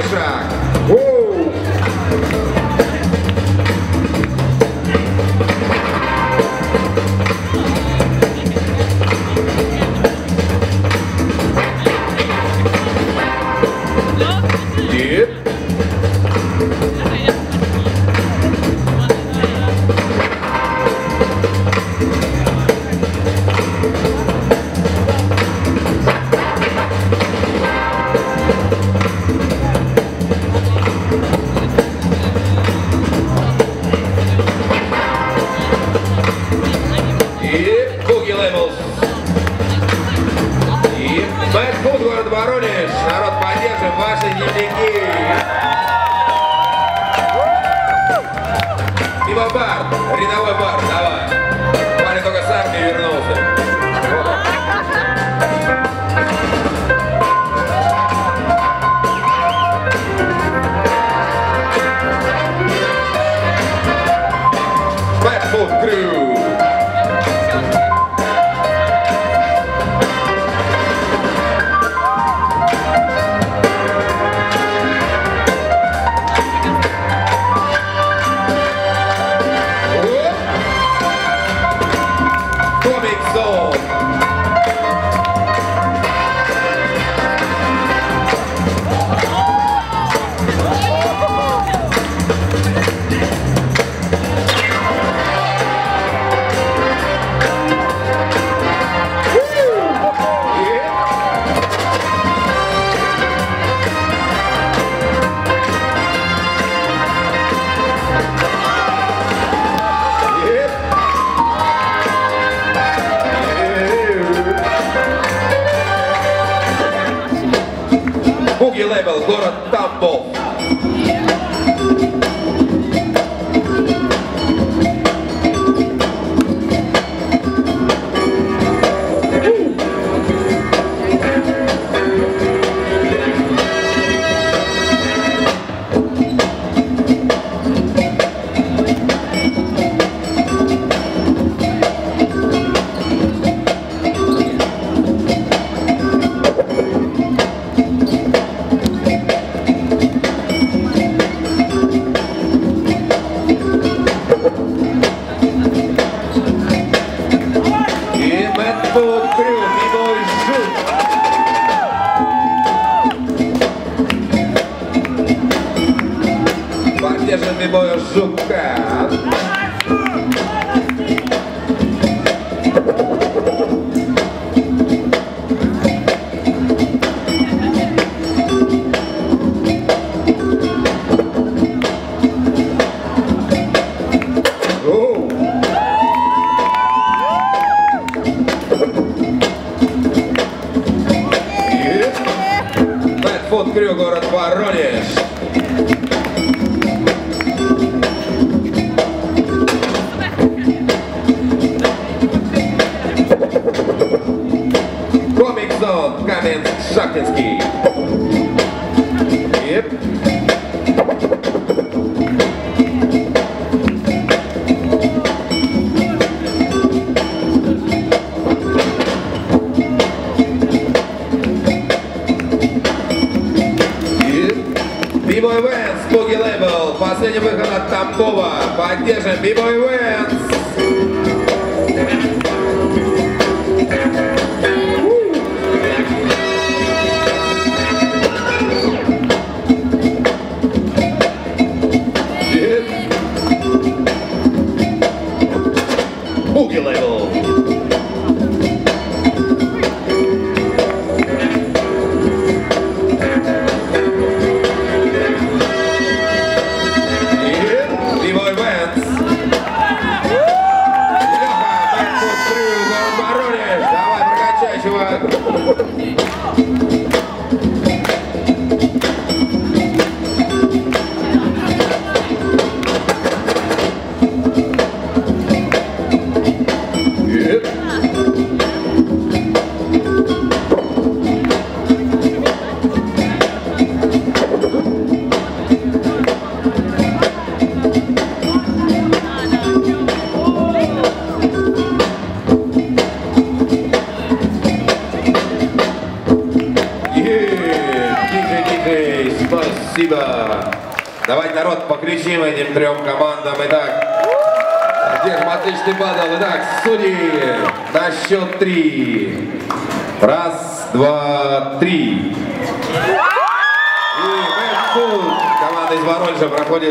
шаг. Воу! И... Бэкфут, город Воронеж. Народ, поддержим ваши дневники. Пиво-бар, рядовой бар, давай. Парень только с армии вернулся. Бэкфут Крю. Лейбл, город Тамбов. Поддержим бибоя Жука. Бэкфут Крю, город Воронеж. Comix, Comix, Шахтинский. Yep. B-boy Vans, Boogie Label, последний выход от Тамбова. Поддержим B-boy Vans. Boogie Label. B-boy Vans. Спасибо. Давайте, народ, покричим этим трем командам. Итак, держим отличный батл. Итак, судьи, на счет 3. Раз, два, три. И команда из Воронежа проходит.